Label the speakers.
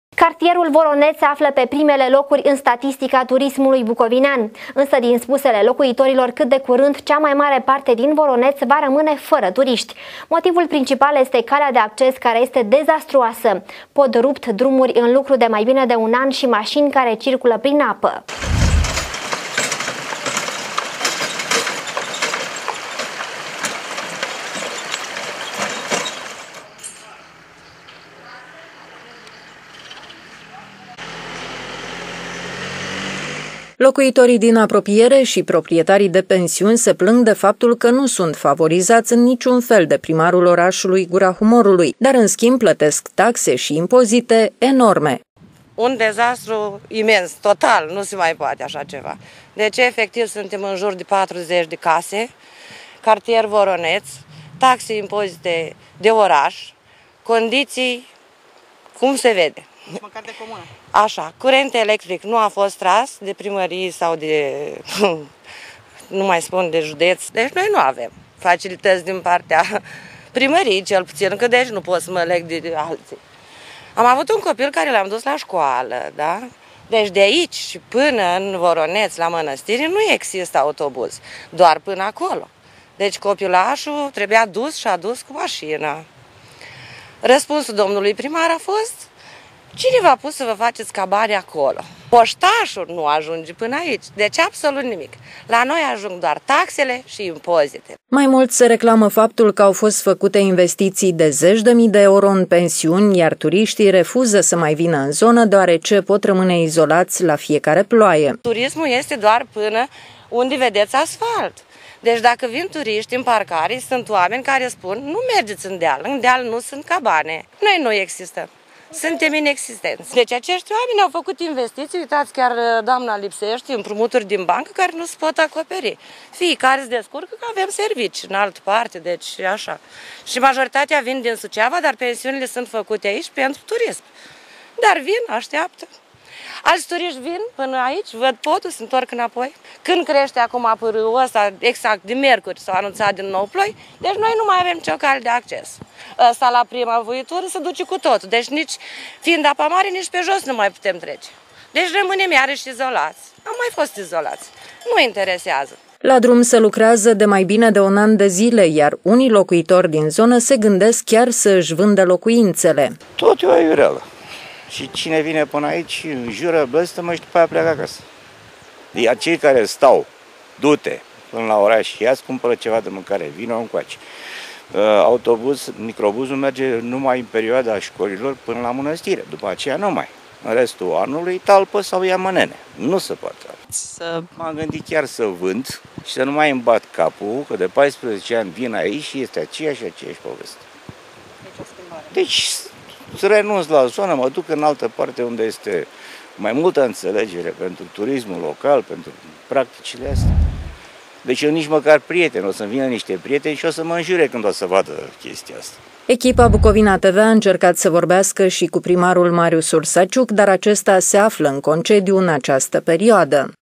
Speaker 1: Cartierul Voroneț se află pe primele locuri în statistica turismului bucovinean, însă din spusele locuitorilor cât de curând cea mai mare parte din Voroneț va rămâne fără turiști. Motivul principal este calea de acces care este dezastruoasă. Pod rupt, drumuri în lucru de mai bine de un an și mașini care circulă prin apă.
Speaker 2: Locuitorii din apropiere și proprietarii de pensiuni se plâng de faptul că nu sunt favorizați în niciun fel de primarul orașului Gura Humorului, dar în schimb plătesc taxe și impozite enorme.
Speaker 3: Un dezastru imens, total, nu se mai poate așa ceva. Deci, efectiv, suntem în jur de 40 de case, cartier Voroneț, taxe, impozite de oraș, condiții, cum se vede.
Speaker 4: Măcar de comună.
Speaker 3: Așa, curent electric nu a fost tras de primărie sau de, nu mai spun, de județ. Deci noi nu avem facilități din partea primăriei, cel puțin, că deci nu pot să mă leg de alții. Am avut un copil care l-am dus la școală, da? Deci de aici și până în Voroneț, la Mănăstiri, nu există autobuz, doar până acolo. Deci copilașul trebuia dus și adus cu mașina. Răspunsul domnului primar a fost: cine v-a pus să vă faceți cabane acolo? Poștașul nu ajunge până aici, deci absolut nimic. La noi ajung doar taxele și impozite.
Speaker 2: Mai mult se reclamă faptul că au fost făcute investiții de zeci de mii de euro în pensiuni, iar turiștii refuză să mai vină în zonă deoarece pot rămâne izolați la fiecare ploaie.
Speaker 3: Turismul este doar până unde vedeți asfalt. Deci dacă vin turiști în parcare, sunt oameni care spun: nu mergeți în deal nu sunt cabane. Noi nu există. Suntem inexistenți. Deci acești oameni au făcut investiții, uitați, chiar doamna lipsește împrumuturi din bancă care nu se pot acoperi. Fiecare se descurcă că avem servicii în altă parte, deci așa. Și majoritatea vin din Suceava, dar pensiunile sunt făcute aici pentru turism. Dar vin, așteaptă. Alți turiști vin până aici, văd podul, se întorc înapoi. Când crește acum pârâul ăsta, exact de miercuri, s-au anunțat din nou ploi, deci noi nu mai avem nicio cale de acces. Ăsta la prima voitură se duce cu totul, deci nici fiind apa mare, nici pe jos nu mai putem trece. Deci rămânem iarăși izolați. Am mai fost izolați. Nu interesează.
Speaker 2: La drum se lucrează de mai bine de un an de zile, iar unii locuitori din zonă se gândesc chiar să își vândă locuințele.
Speaker 5: Tot e o aiureală. Și cine vine până aici, jură, blăstămă și după aia pleacă acasă. Iar cei care stau, du-te până la oraș și ia-ți cumpără ceva de mâncare, vină încoace. Microbuzul merge numai în perioada școlilor până la Mănăstire, după aceea nu mai. În restul anului talpă sau ia mănene. Nu se poate. M-am gândit chiar să vând și să nu mai îmi bat capul, că de 14 ani vin aici și este aceeași poveste. Deci să renunț la zonă, mă duc în altă parte unde este mai multă înțelegere pentru turismul local, pentru practicile astea. Deci eu nici măcar prieteni, o să-mi vină niște prieteni și o să mă înjure când o să vadă chestia asta.
Speaker 2: Echipa Bucovina TV a încercat să vorbească și cu primarul Marius Ursaciuc, dar acesta se află în concediu în această perioadă.